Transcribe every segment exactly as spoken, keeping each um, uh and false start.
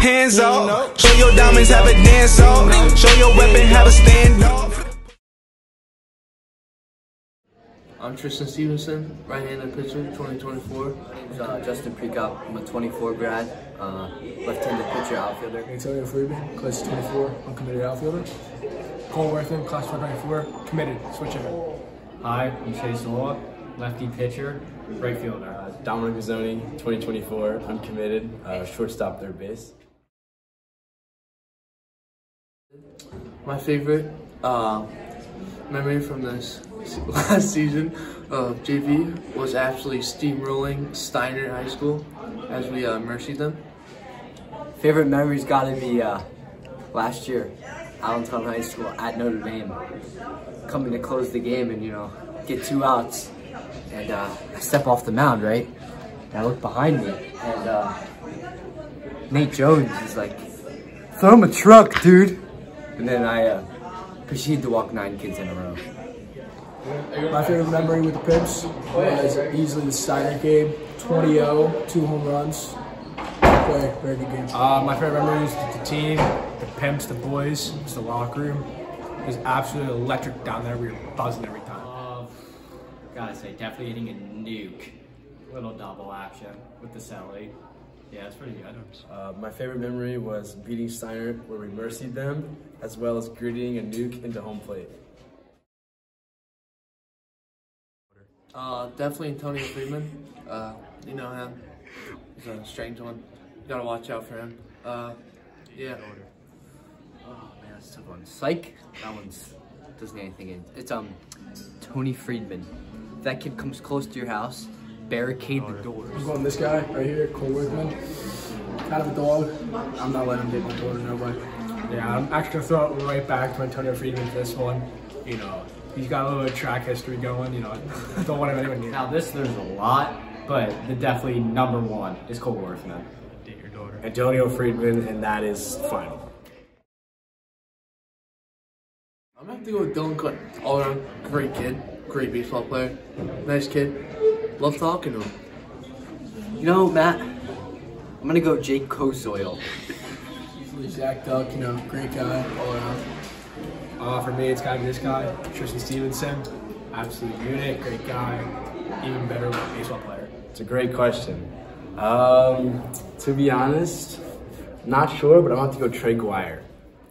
Hands up. Show your diamonds, have a dance off. Show your weapon, have a stand off. I'm Tristan Stevenson, right-handed pitcher, twenty twenty-four. Uh, Justin Precop, I'm a twenty-four grad, uh, left-handed pitcher, outfielder. Antonio Friedman, class twenty-four, uncommitted outfielder. Cole Worthman, class twenty-four, committed, switch hitter. Hi, I'm Chase Law, lefty pitcher, right fielder. Uh, Dominic Mazzoni, twenty twenty-four, uncommitted, uh, shortstop, third base. My favorite uh, memory from this last season of J V was actually steamrolling Steiner High School as we uh, mercied them. Favorite memory's gotta be uh, last year, Allentown High School at Notre Dame. Coming to close the game and, you know, get two outs. And uh, I step off the mound, right? And I look behind me, and uh, Nate Jones is like, throw him a truck, dude. And then I uh, proceeded to walk nine kids in a row. My favorite memory with the Pimps was easily the Steiner game, twenty oh, two home runs. Very, very good game. Uh, my favorite memory is the team, the Pimps, the boys, just the locker room. It was absolutely electric down there. We were buzzing every time. Uh, gotta say, definitely hitting a nuke. Little double action with the celly. Yeah, it's pretty good. Uh, my favorite memory was beating Steiner where we mercied them, as well as gritting a nuke into home plate. Uh, definitely Antonio Friedman. Uh, you know him. He's a strange one. You gotta watch out for him. Uh, yeah. Oh man, that's a tough one. Psych, that one's doesn't get anything in. It's um Tony Friedman. If that kid comes close to your house, barricade the doors. I'm going this guy right here, Cole Worthman. Kind of a dog. I'm not letting him get my door to nobody. Yeah, I'm actually gonna throw it right back to Antonio Friedman for this one. You know, he's got a little bit of track history going. You know, don't want him anyone near. Now this, there's a lot, but the definitely number one is Cole Worthman. Date your daughter. Antonio Friedman, and that is final. I'm gonna have to go with Dylan Clinton. All around, great kid, great baseball player, nice kid. Love talking to him. You know, Matt, I'm gonna go Jake Kosoil. Easily Zach Duck, you know, great guy all around. Uh, for me, it's gotta be this guy, Tristan Stevenson. Absolute unit, great guy, even better baseball player. It's a great question. Um, to be honest, not sure, but I'm going to go Trey Guire.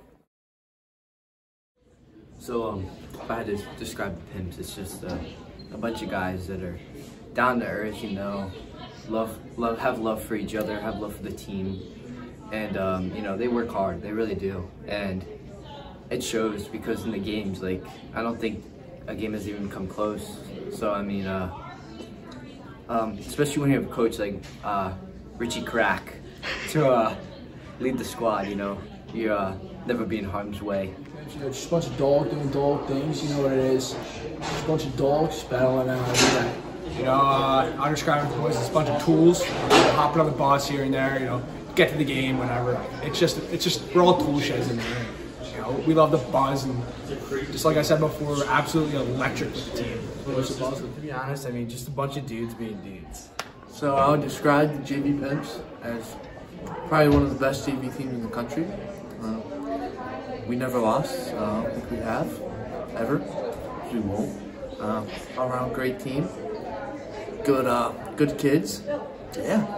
So, um, if I had to describe the Pimps, it's just uh, a bunch of guys that are down to earth, you know, love, love, have love for each other, have love for the team, and um, you know, they work hard. They really do, and it shows because in the games, like, I don't think a game has even come close. So I mean, uh, um, especially when you have a coach like uh, Richie Crack to uh, lead the squad, you know, you uh, never be in harm's way. You know, just a bunch of dogs doing dog things, you know what it is. Just a bunch of dogs battling out every day. You know, uh, I'll describe it to boys as a bunch of tools, you know, hopping on the bus here and there, you know, get to the game, whenever. It's just, it's just, we're all tool sheds in there. You know, we love the buzz, and just like I said before, we're absolutely electric with the team. To be honest, I mean, just a bunch of dudes being dudes. So I would describe the J V Pimps as probably one of the best J V teams in the country. Uh, we never lost. Uh, I don't think we have, ever. We won't. Uh, all around great team. Good, uh, good kids. Yeah.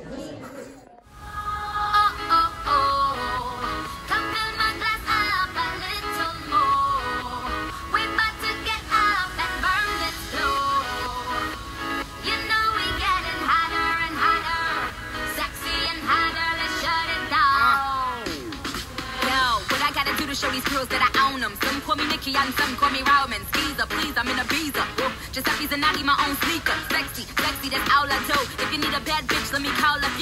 Show these girls that I own them. Some call me Nikki and some call me Roman. Skeezer, please, I'm in a visa. Giuseppe's and I need my own sneaker. Sexy, sexy, that's all I do. If you need a bad bitch, let me call her